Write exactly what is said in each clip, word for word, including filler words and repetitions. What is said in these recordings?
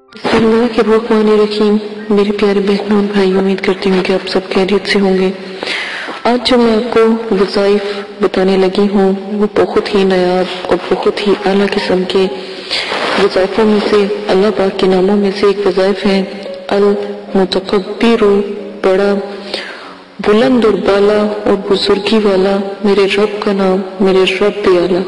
बिस्मिल्लाहिर्रहमानिर्रहीम। मेरे प्यारे बहनों और भाई, उम्मीद करती हूँ कि आप सब खैरियत से होंगे। आज जो मैं आपको वज़ाइफ बताने लगी हूँ वो बहुत ही नायाब और बहुत ही आला किस्म के वज़ाइफों में से, अल्लाह पाक के नामों में से एक वज़ाइफ है अल मुतकब्बिरु, बड़ा बुलंद और बाला और बुजुर्गी वाला मेरे रब का नाम, मेरे रब भी आला।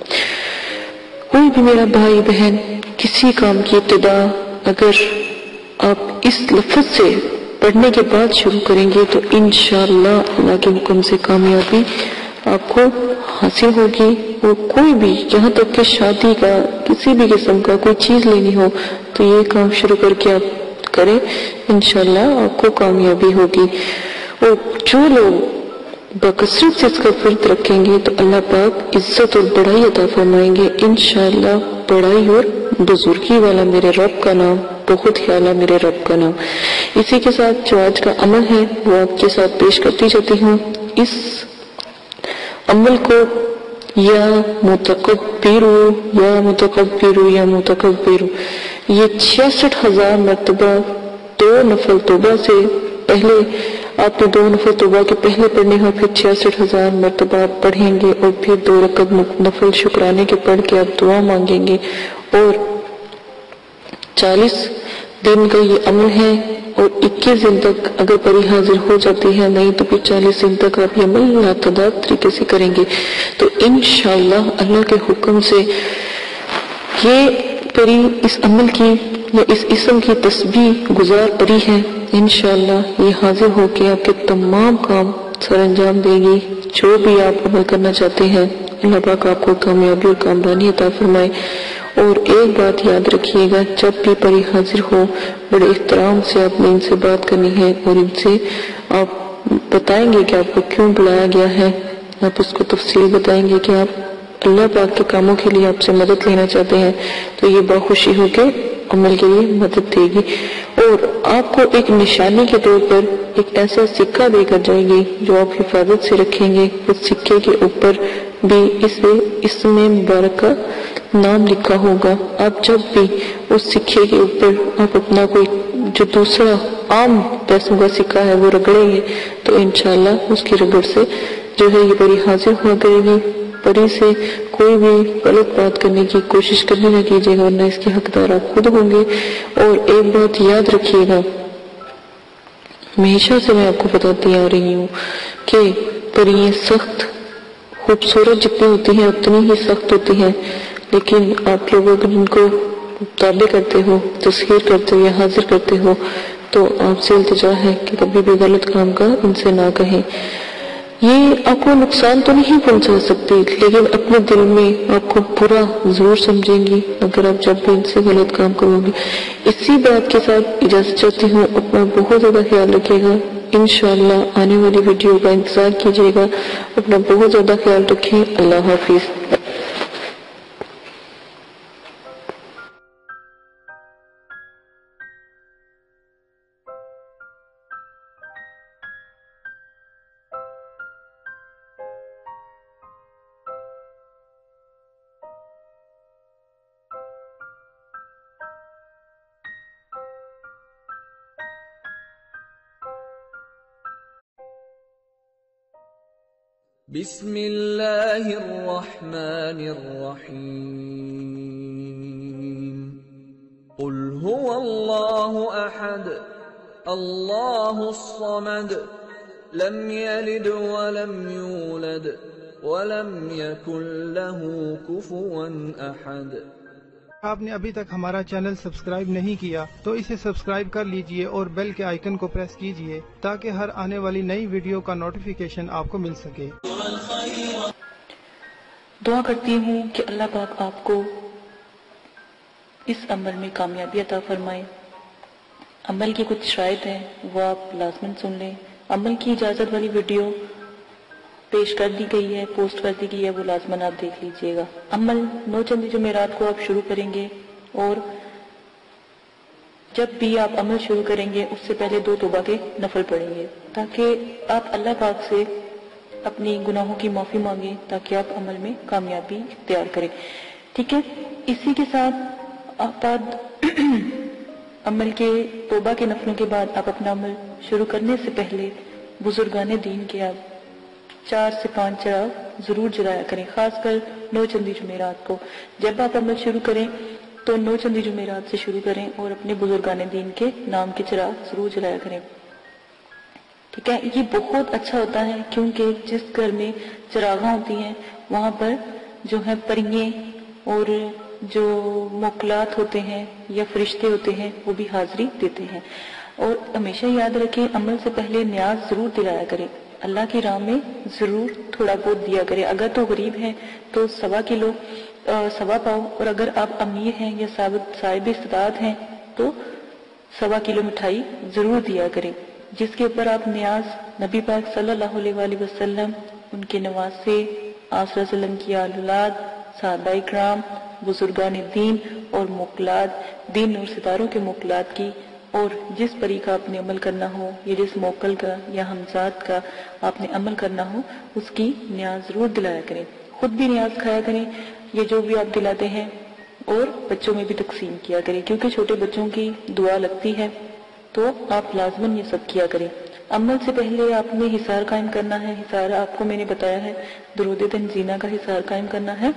कोई भी मेरा भाई बहन किसी काम की इब्तिदा अगर आप इस लफ्ज से पढ़ने के बाद शुरू करेंगे तो इंशाअल्लाह अल्लाह के हुक्म से कामयाबी आपको हासिल होगी। और कोई भी, यहाँ तक कि शादी का किसी भी किस्म का कोई चीज लेनी हो तो ये काम शुरू करके आप करें, इंशाअल्लाह आपको कामयाबी होगी। और जो लोग बकसरत से इसका व्रत रखेंगे तो अल्लाह पाक इज्जत और बड़ाई अता फरमाएंगे इंशाअल्लाह। बड़ाई और बुजुर्गी वाला मेरे रब का नाम, बहुत ही आला मेरे रब का नाम। इसी के साथ जो आज का अमल है वो आपके साथ पेश करती जाती हूँ। इस अमल को या मुतकब्बिरु या मुतकब्बिरु या मुतकब्बिरु ये छियासठ हजार मरतबा दो नफल तौबा से पहले, आपने दो नफल तौबा के पहले पढ़ने हो, फिर छियासठ हजार मरतबा आप पढ़ेंगे और फिर दो रकत नफल शुक्राने के पढ़ के आप दुआ मांगेंगे। और चालीस दिन का ये अमल है और इक्कीस दिन तक अगर परी हाजिर हो जाती है, नहीं तो फिर चालीस दिन तक आप ये अमल लातदाद तरीके से करेंगे तो इंशाअल्लाह अल्लाह के हुक्म से ये परी इस अमल की या इस इसम की तस्बीह गुजार परी है, इंशाअल्लाह ये हाजिर होके आपके तमाम काम सर अंजाम देगी। जो भी आप अमल करना चाहते हैं अल्लाह पाक आपको कामयाबी और कामरानी अता फरमाए। और एक बात याद रखिएगा, जब भी परी हाजिर हो बड़े एहतराम से आपने इनसे बात करनी है और इनसे आप बताएंगे कि आपको क्यों बुलाया गया है। आप उसको तफसील बताएंगे कि आप अल्लाह पाक के कामों के लिए आपसे मदद लेना चाहते हैं तो ये बाखुशी होकर अमल के लिए मदद देगी। और आपको एक निशानी के तौर पर एक ऐसा सिक्का देकर जाएगी जो आप हिफाजत से रखेंगे। उस सिक्के के ऊपर भी इसे इसमें मुबारक का नाम लिखा होगा। आप जब भी उस सिक्के के ऊपर आप अपना कोई जो दूसरा आम पैसों का सिक्का है वो रगड़ेंगे तो इंशाअल्लाह उसकी रगड़ से जो है ये परी हाजिर हुआ करेगी। परी से कोई भी गलत बात करने की कोशिश कभी न कीजिएगा वरना इसके हकदार आप खुद होंगे। और एक बात याद रखिएगा, हमेशा से मैं आपको बताती आ रही हूँ कि परियां सख्त खूबसूरत जितनी होती हैं उतनी ही सख्त होती हैं, लेकिन आप लोग अगर इनको ताबे करते हो, तस्खीर करते हो या हाजिर करते हो तो आपसे इल्तिजा है कि कभी भी गलत काम का इनसे ना कहें। ये आपको नुकसान तो नहीं पहुंचा सकती लेकिन अपने दिल में आपको बुरा जरूर समझेंगी अगर आप जब भी इनसे गलत काम करोगे। इसी बात के साथ इजाजत चाहती हूँ। अपना बहुत ज्यादा ख्याल रखिएगा। इंशाअल्लाह आने वाली वीडियो का इंतजार कीजिएगा। अपना बहुत ज्यादा ख्याल रखिए। अल्लाह हाफिज। बिस्मिल्लाहिर्रहमानिर्रहीम। क़ुल हुवल्लाहु अहद अल्लाहुस्समद लम यलिद वलम यूलद वलम यकुल लहू कुफुवन अहद। आपने अभी तक हमारा चैनल सब्सक्राइब नहीं किया तो इसे सब्सक्राइब कर लीजिए और बेल के आइकन को प्रेस कीजिए ताकि हर आने वाली नई वीडियो का नोटिफिकेशन आपको मिल सके। दुआ करती हूँ कि अल्लाह पाक आपको इस अमल में कामयाबी अता फरमाए। अमल की कुछ शराइत हैं वो आप लाजमन सुन लें। अमल की इजाजत वाली वीडियो पेश कर दी गई है, पोस्ट कर दी गई है, वो लाजमन आप देख लीजिएगा। अमल नौ चंदी जुमेरात को आप शुरू करेंगे और जब भी आप अमल शुरू करेंगे उससे पहले दो तौबा के नफल पढ़ेंगे ताकि आप अल्लाह पाक से अपनी गुनाहों की माफी मांगे ताकि आप अमल में कामयाबी इख्तियार करें। ठीक है, इसी के साथ आप عمل کے توبہ کے نفلوں کے بعد آپ اپنا عمل شروع کرنے سے پہلے بزرگان دین کے آپ چار سے پانچ چراغ ضرور جلایا کریں، خاص کر نو چندی جمعرات کو جب آپ عمل شروع کریں تو نو چندی جمعرات سے شروع کریں اور اپنے بزرگان دین کے نام کے چراغ ضرور جلایا کریں، ٹھیک ہے۔ یہ بہت اچھا ہوتا ہے کیونکہ جس گھر میں چراغاں ہوتی ہیں وہاں پر جو ہے پریے اور جو موکلات ہوتے ہیں یا فرشتے ہوتے ہیں وہ بھی حاضری دیتے ہیں۔ اور ہمیشہ یاد رکھیں عمل سے پہلے نیاز ضرور دلایا کریں، اللہ کی راہ میں ضرور تھوڑا بہت دیا کریں، اگر تو غریب ہیں تو سوا کلو سوا پاؤ، اور اگر آپ امیر ہیں یا صاحب استطاعت ہیں تو سوا کلو مٹھائی ضرور دیا کریں، جس کے اوپر آپ نیاز نبی پاک صلی اللہ علیہ وآلہ وسلم، ان کے نواسے، آپ صلی اللہ علیہ وسلم کی اولاد، صحابہ اکرام، بزرگان دین اور موکلات، دین اور ستاروں کے موکلات کی، اور جس پری کا آپ نے عمل کرنا ہو یا جس موکل کا یا ہمزاد کا آپ نے عمل کرنا ہو اس کی نیاز ضرور دلایا کریں، خود بھی نیاز کھایا کریں یہ جو بھی آپ دلاتے ہیں، اور بچوں میں بھی تقسیم کیا کریں کیونکہ چھوٹے بچوں کی دعا لگتی ہے، تو آپ لازماً یہ سب کیا کریں۔ عمل سے پہلے آپ نے حصار قائم کرنا ہے، حصار آپ کو میں نے بتایا ہے درود تنزینہ کا حصار قائم کرنا ہے،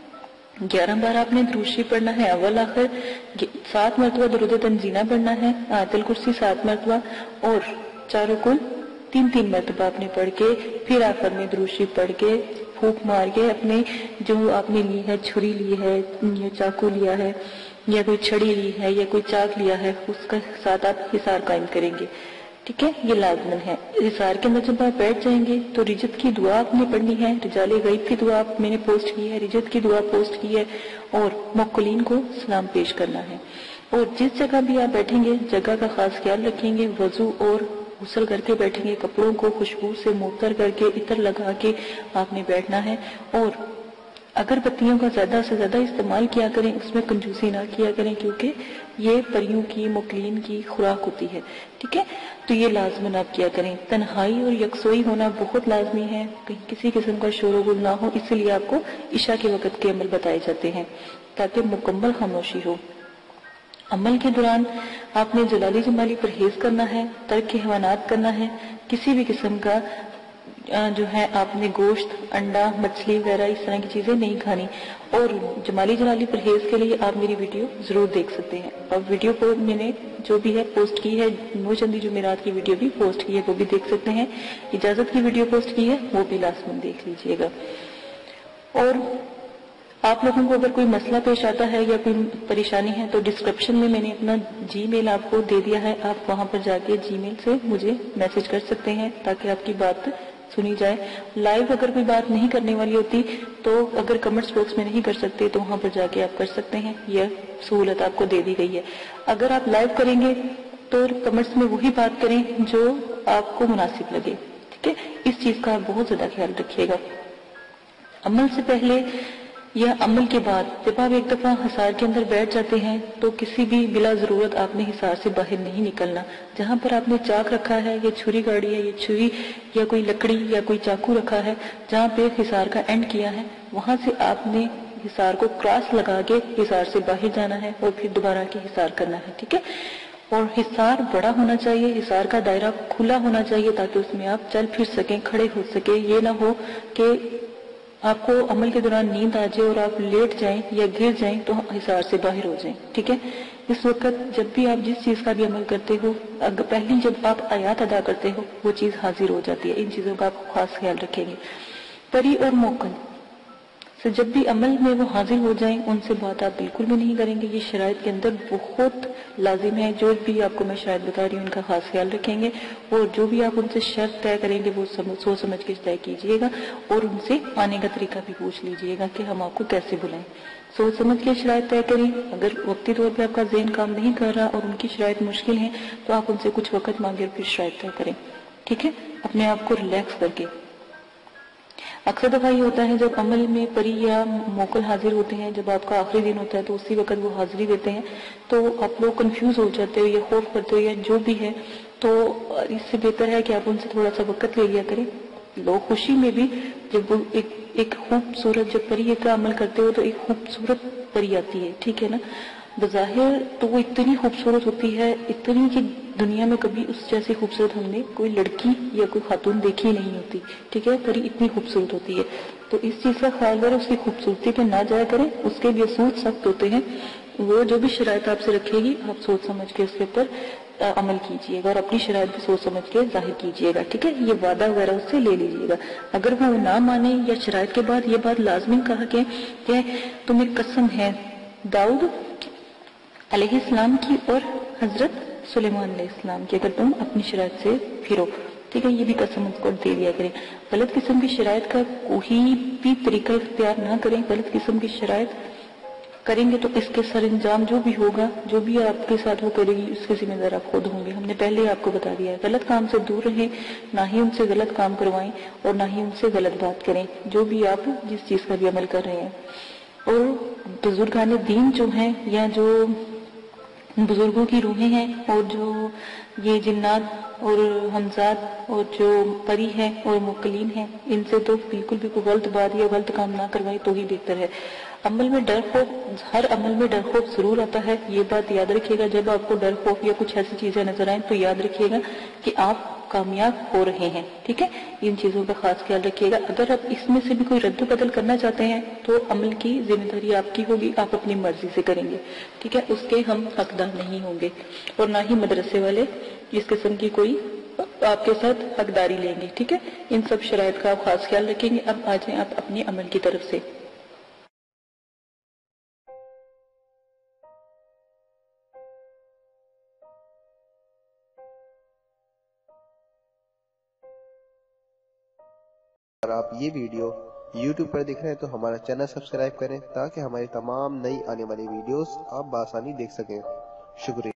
گیارہ بار آپ نے درود شریف پڑھنا ہے، اول آخر سات مرتبہ درود تنزینہ پڑھنا ہے، آیت الکرسی سات مرتبہ، اور چاروں کل تین تین مرتبہ آپ نے پڑھ کے پھر آخر میں درود شریف پڑھ کے پھونک مار کے اپنے جو آپ نے لی ہے، چھری لی ہے یا چاقو لیا ہے یا کوئی چھڑی لی ہے یا کوئی چاک لیا ہے، اس کا ساتھ آپ حصار قائم کریں گے، ٹھیک ہے۔ یہ لازمن ہے۔ حصار کے اندر جب آپ بیٹھ جائیں گے تو رجت کی دعا آپ نے پڑھنی ہے، رجال غیب کی دعا میں نے پوسٹ کی ہے، رجت کی دعا پوسٹ کی ہے، اور موکلین کو سلام پیش کرنا ہے، اور جس جگہ بھی آپ بیٹھیں گے جگہ کا خاص خیال رکھیں گے، وضو اور غسل کر کے بیٹھیں گے، کپڑوں کو خوشبو سے معطر کر کے عطر لگا کے آپ نے بیٹھنا ہے، اور اگر بتیوں کا زیادہ سے زیادہ استعمال کیا کریں، اس میں کنجوسی نہ کیا کریں کیونکہ یہ پریوں کی موکلین کی خوراک ہوتی ہے، ٹھیک ہے۔ تو یہ لازماً آپ کیا کریں۔ تنہائی اور یکسوئی ہونا بہت لازمی ہے، کہیں کسی قسم کا شور و غل نہ ہو، اس لیے آپ کو عشاء کے وقت کے عمل بتائے جاتے ہیں تاکہ مکمل خاموشی ہو۔ عمل کے دوران آپ نے جلالی جمالی پرہیز کرنا ہے، ترک حیوانات کرنا ہے، کسی بھی قسم کا جو ہے آپ نے گوشت، انڈا، مچھلی وغیرہ اس طرح کی چیزیں نہیں کھانی، اور جمالی جلالی پرہیز کے لیے آپ میری ویڈیو ضرور دیکھ سکتے ہیں، اور ویڈیو کو میں نے جو بھی ہے پوسٹ کی ہے، نو چندی جمعرات کی ویڈیو بھی پوسٹ کی ہے، وہ بھی دیکھ سکتے ہیں، اجازت کی ویڈیو پوسٹ کی ہے وہ بھی لازماً دیکھ لیجئے گا۔ اور آپ لوگوں کو اگر کوئی مسئلہ پیش آتا ہے یا کوئی پریشانی ہے تو ڈسکرپشن میں میں نے اپنا جی میل آپ کو دے دیا ہے، آپ وہاں پر جا کے جی میل سے مجھے میسج کر سکتے ہیں تاکہ آپ کی بات سنی جائے۔ لائیو اگر کوئی بات نہیں کرنے والی ہوتی تو اگر کمنٹس باکس میں نہیں کر سکتے تو وہاں پر جا کے آپ کر سکتے ہیں، یہ سہولت آپ کو دے دی گئی ہے۔ اگر آپ لائیو کریں گے تو کمنٹس میں وہی بات کریں جو آپ کو مناسب لگے، ٹھیک ہے، اس چیز کا آپ بہت زیادہ خیال رکھیے گا۔ عمل سے پہلے یا عمل کے بعد جب آپ ایک دفعہ حصار کے اندر بیٹھ جاتے ہیں تو کسی بھی بلا ضرورت آپ نے حصار سے باہر نہیں نکلنا، جہاں پر آپ نے چاک رکھا ہے یا چھری گاڑی ہے یا چھری یا کوئی لکڑی یا کوئی چاقو رکھا ہے، جہاں پہ حصار کا اینڈ کیا ہے وہاں سے آپ نے حصار کو کراس لگا کے حصار سے باہر جانا ہے اور پھر دوبارہ کے حصار کرنا ہے، ٹھیک ہے۔ اور حصار بڑا ہونا چاہیے، حصار کا دائرہ کھلا ہونا چاہیے تاکہ اس میں آپ چل پھر سکیں، کھڑے ہو سکیں، یہ نہ ہو کہ آپ کو عمل کے دوران نیند آ جائے اور آپ لیٹ جائیں یا گر جائیں تو حصار سے باہر ہو جائیں، ٹھیک ہے۔ اس وقت جب بھی آپ جس چیز کا بھی عمل کرتے ہو، اگر پہلی جب آپ آیات ادا کرتے ہو وہ چیز حاضر ہو جاتی ہے، ان چیزوں کا آپ خاص خیال رکھیں گے۔ پری اور موکل سے جب بھی عمل میں وہ حاضر ہو جائیں ان سے بات آپ بالکل بھی نہیں کریں گے، یہ شرائط کے اندر بہت لازم ہے، جو بھی آپ کو میں شرائط بتا رہی ہوں ان کا خاص خیال رکھیں گے، اور جو بھی آپ ان سے شرط طے کریں گے وہ سوچ سمجھ کے طے کیجئے گا، اور ان سے آنے کا طریقہ بھی پوچھ لیجئے گا کہ ہم آپ کو کیسے بلائیں، سوچ سمجھ کے شرائط طے کریں۔ اگر وقتی طور پہ آپ کا ذہن کام نہیں کر رہا اور ان کی شرائط مشکل ہیں تو آپ ان سے کچھ وقت مانگے اور پھر شرائط طے کریں، ٹھیک ہے، اپنے آپ کو ریلیکس کر کے۔ اکثر دفعہ یہ ہوتا ہے جب عمل میں پری یا موکل حاضر ہوتے ہیں، جب آپ کا آخری دن ہوتا ہے تو اسی وقت وہ حاضری دیتے ہیں تو آپ لوگ کنفیوز ہو جاتے ہو یا خوف کرتے ہو یا جو بھی ہے، تو اس سے بہتر ہے کہ آپ ان سے تھوڑا سا وقت لے لیا کریں۔ لوگ خوشی میں بھی جب وہ ایک ایک خوبصورت جب پری کا عمل کرتے ہو تو ایک خوبصورت پری آتی ہے، ٹھیک ہے نا، بظاہر تو وہ اتنی خوبصورت ہوتی ہے، اتنی کہ دنیا میں کبھی اس جیسی خوبصورت ہم نے کوئی لڑکی یا کوئی خاتون دیکھی نہیں ہوتی، ٹھیک ہے، پری اتنی خوبصورت ہوتی ہے۔ تو اس چیز کا خیال کریں، اس کی خوبصورتی پہ نہ جایا کریں، اس کے بھی اصول سخت ہوتے ہیں، وہ جو بھی شرائط آپ سے رکھے گی آپ سوچ سمجھ کے اس کے اوپر عمل کیجئے گا، اور اپنی شرائط بھی سوچ سمجھ کے ظاہر کیجئے گا، ٹھیک ہے۔ یہ وعدہ وغیرہ اس سے لے لیجئے گا۔ اگر وہ نہ مانے یا شرائط کے بعد یہ بات لازمی کہا کہ کہ تمہیں قسم ہے داؤد علیہ السلام کی اور حضرت سلیمان علیہ السلام کی، اگر تم اپنی شرائط سے پھرو، ٹھیک ہے، یہ بھی قسم اس کو دے دیا کریں۔ غلط قسم کی شرائط کا کوئی بھی طریقہ اختیار نہ کریں۔ غلط قسم کی شرائط کریں گے تو اس کے سر انجام جو بھی ہوگا، جو بھی آپ کے ساتھ وہ کرے گی، اس کے ذمہ دار آپ خود ہوں گے۔ ہم نے پہلے ہی آپ کو بتا دیا ہے، غلط کام سے دور رہیں، نہ ہی ان سے غلط کام کروائیں اور نہ ہی ان سے غلط بات کریں، جو بھی آپ جس چیز کا بھی عمل کر رہے ہیں۔ اور بزرگان دین جو ہیں یا جو بزرگوں کی روحیں ہیں اور جو یہ جنات اور حمزات اور جو پری ہیں اور مقلین ہیں، ان سے تو بالکل بھی کوئی غلط بات یا غلط کام نہ کروائیں تو ہی بہتر ہے۔ عمل میں ڈر خوف، ہر عمل میں ڈر خوف ضرور آتا ہے، یہ بات یاد رکھیے گا۔ جب آپ کو ڈر خوف یا کچھ ایسی چیزیں نظر آئیں تو یاد رکھیے گا کہ آپ کامیاب ہو رہے ہیں، ٹھیک ہے، ان چیزوں کا خاص خیال رکھیے گا۔ اگر آپ اس میں سے بھی کوئی رد و بدل کرنا چاہتے ہیں تو عمل کی ذمہ داری آپ کی ہوگی، آپ اپنی مرضی سے کریں گے، ٹھیک ہے، اس کے ہم حقدار نہیں ہوں گے، اور نہ ہی مدرسے والے اس قسم کی کوئی آپ کے ساتھ حقداری لیں گے، ٹھیک ہے۔ ان سب شرائط کا آپ خاص خیال رکھیں گے۔ اب آ جائیں آپ اپنے عمل کی طرف سے۔ اگر آپ یہ ویڈیو یوٹیوب پر دیکھ رہے ہیں تو ہمارا چینل سبسکرائب کریں تاکہ ہماری تمام نئی آنے والی ویڈیوز آپ بآسانی دیکھ سکیں۔ شکریہ۔